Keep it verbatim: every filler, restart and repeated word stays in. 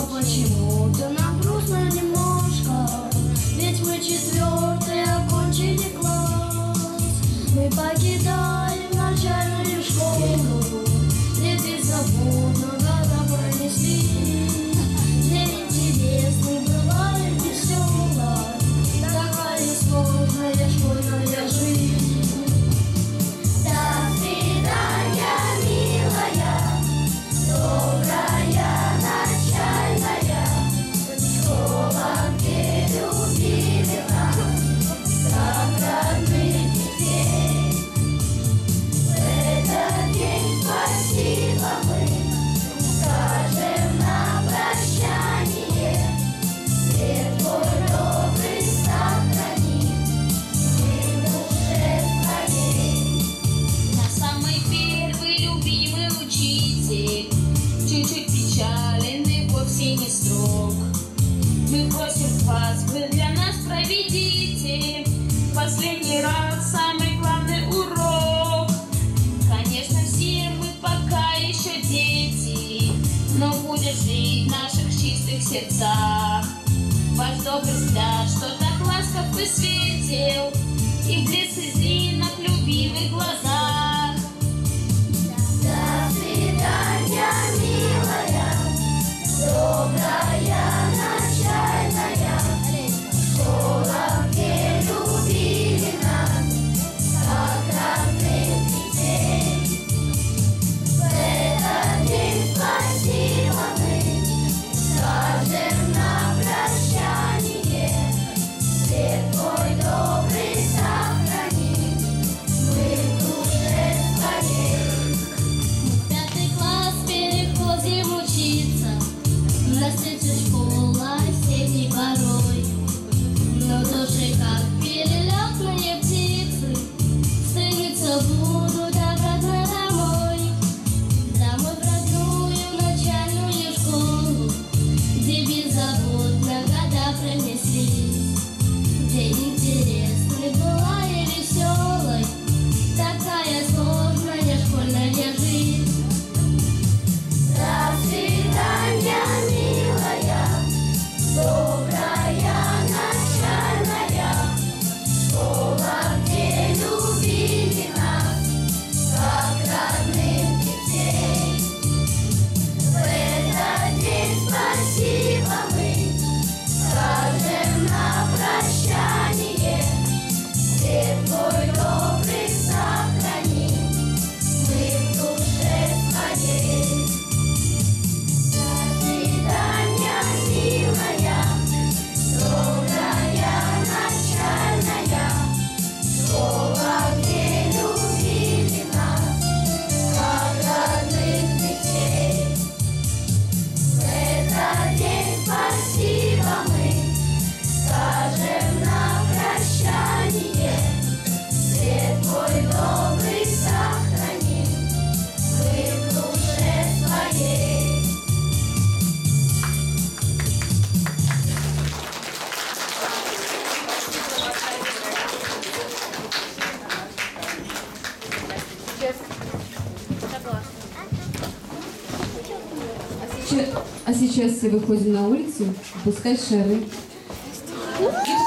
Но почему-то нам грустно немножко, ведь мы четвертый окончили класс. Мы покидаем начальную школу, где беззаботно года пронесли. День интересный, бывает веселой, такая сложная школьная жизнь. До свидания, милая, добрая начальная школа, где любили нас, как родных детей. В этот день спасибо мы скажем на прощание. Свет твой добрый сохрани в душе своей. Наш самый первый любимый учитель чуть-чуть печален и вовсе не строг. Мы просим вас, вы для нас проведите последний раз самый главный урок. Конечно, все мы пока еще дети, но будет жить в наших чистых сердцах ваш добрый взгляд, что так ласков и светил, и блеск слезинок в любимых глазах. До свидания, милая, добрая начальная школа, где любили нас, как родных детей. В этот день спасибо мы скажем на прощание. Свет твой добрый сохрани мы в душе своей. В пятый класс переходим учиться, на сердце школа осенней порой. Но души, как перелетные птицы, стремиться буду обратно домой. Домой в родную начальную школу, где беззаботно года пронеслись. День интересный была и веселой, такая сложная школьная жизнь. До свидания, милая, добрая начальная школа, где любили нас, как родных детей. В этот день спасибо мы скажем на прощание. Свет твой добрый сохрани мы в душе своей. До свидания, милая, добрая начальная школа, где любили нас, как родных детей. В этот день спасибо мы скажем на прощание. Свет твой добрый сохрани мы в душе своей. А сейчас все выходим на улицу, пускай шары.